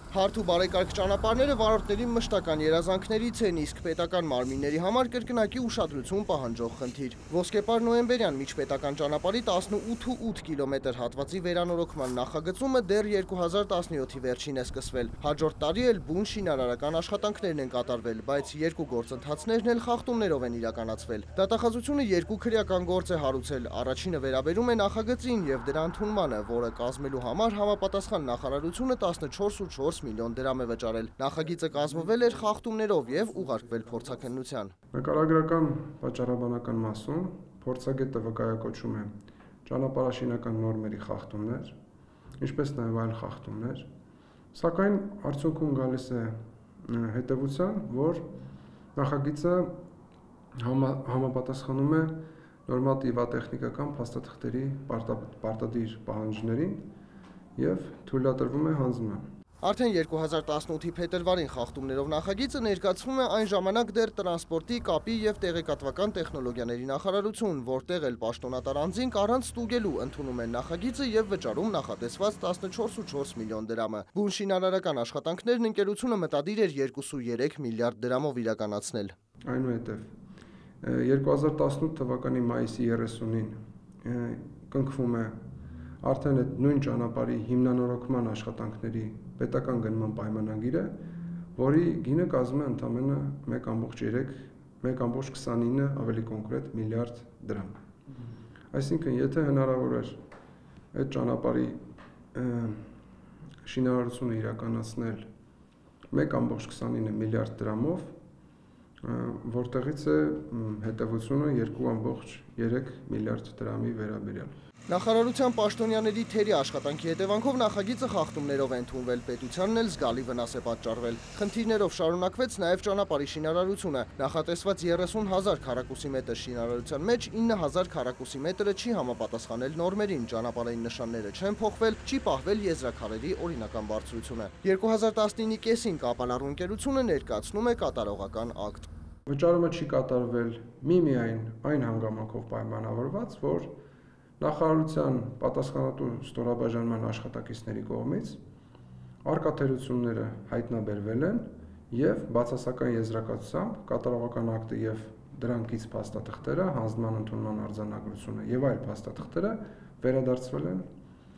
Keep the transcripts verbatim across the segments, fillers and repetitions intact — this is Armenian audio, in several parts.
Հարթ ու բարեկարգ ճանապարհները վարորդների մշտական երազանքներից են, իսկ պետական մարմինների համար կրկնակի ուշադրություն պահանջող խնդիր։ Ոսկեպար Նոյեմբերյան միջպետական ճանապարհի տասնութ ու ութ կիլոմետր հատվածի վերանորոգման նախագծումը դեռ երկու հազար տասնյոթի վերջին է սկսվել։ Հաջորդ տարի էլ բուն շինարարական աշխատանքներն են կատարվել, բայց երկու գործընթացներն էլ խախտումներով են իրականացվել։ Դատախազությունը երկու քրեական գործ է հարուցել։ Առաջինը վերաբերում է նախագծին եւ դրա ընդունմանը, որը կազմելու համար համապատասխան նախարարությունը տասնչորս ու չորս միլիոն դրամ է վճարել։ Նախագիծը կազմվել էր խախտումներով եւ ուղարկվել փորձաքննության։ Նկարագրական վաճառաբանական մասում փորձագետը վկայակոչում է ճանապարհաշինական նորմերի խախտումներ, ինչպես նաեւ այլ խախտումներ, սակայն արդյունքում գալիս է հետեւության, որ նախագիծը համապատասխանում է նորմատիվատեխնիկական փաստաթղթերի պարտադիր պահանջներին եւ թույլատրվում է հանձնման։ Արդեն երկու հազար տասնութի փետրվարին խախտումներով նախագիծը ներկայացվում է այն ժամանակ դեռ տրանսպորտի, կապի եւ տեղեկատվական տեխնոլոգիաների նախարարություն, որտեղ էլ պաշտոնատար անձինք առանց ստուգելու ընդունում են նախագիծը եւ վճարում նախատեսված տասնչորս ու չորս միլիոն դրամը։ Բուն շինարարական աշխատանքներն ընկերությունը մտադիր էր երկու ու երեք միլիարդ դրամով իրականացնել։ Այնուհետև երկու հազար տասնութ թվականի մայիսի երեսունին կնքվում է արդեն այդ նույն ճանապարհի հիմնանորոգման աշխատանքների պետական գնման պայմանագիրը, որի գինը կազմում է ընդամենը մեկ կόμma երեք, մեկ կόμma քսանինը ավելի կոնկրետ միլիարդ դրամ։ Այսինքն, եթե հնարավոր էր այդ ճանապարհի շինարարությունը իրականացնել մեկ կόμma քսանինը միլիարդ դրամով, որտեղից է հետևությունը երկու կόμma երեք միլիարդ դրամի վերաբերյալ։ Նախարարության պաշտոնյաների թերի աշխատանքի հետևանքով նախագիծը խախտումներով է ընդունվել, պետությանն էլ զգալի վնաս է պատճառվել։ Խնդիրներով շարունակվեց նաև ճանապարհի շինարարությունը։ Նախատեսված երեսուն հազար քառակուսի մետր շինարարության մեջ ինը հազար քառակուսի մետրը չի համապատասխանել նորմերին, ճանապարհային նշանները չեն փոխվել, չի պահվել եզրաքարերի օրինական բարձրությունը։ երկու հազար տասնինի կեսին Կապալառու ընկերությունը ներկայացնում է կատարողական ակտ։ Վճարումը չի կատարվել միմիայն այն հանգամանքով պայմանավորված, որ նախարարության պատասխանատու ստորաբաժանման աշխատակիցների կողմից արկաթերությունները հայտնաբերվել են եւ բացասական եզրակացությամբ կատարողական ակտը եւ դրանքից փաստաթղթերը, հանձնման ընդունման արձանագրությունը եւ այլ փաստաթղթերը վերադարձվել են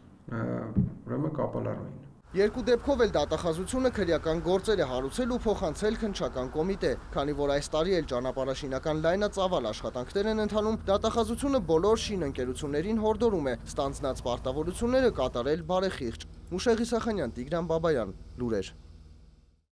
ուրեմն Կապալառուին։ Երկու դեպքով էլ դատախազությունը քրեական գործեր է հարուցել ու փոխանցել քննչական կոմիտե, քանի որ այս տարի էլ ճանապարհաշինական լայնածավալ աշխատանքներ են ընթանում, դատախազությունը բոլոր շինընկերություններին հորդորում է ստանձնած պարտավորությունները կատարել բարեխիղճ։ Մուշեղ Իսախանյան, Տիգրան Բաբայան, լուրեր։